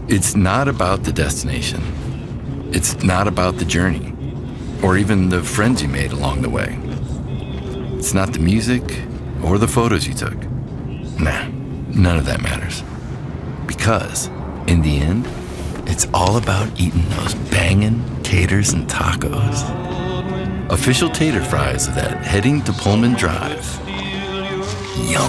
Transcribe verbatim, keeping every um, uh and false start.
It's not about the destination. It's not about the journey, or even the friends you made along the way. It's not the music or the photos you took. Nah, none of that matters. Because, in the end, it's all about eating those bangin' taters and tacos. Official tater fries of that Heading-to-Pullman drive. Yum.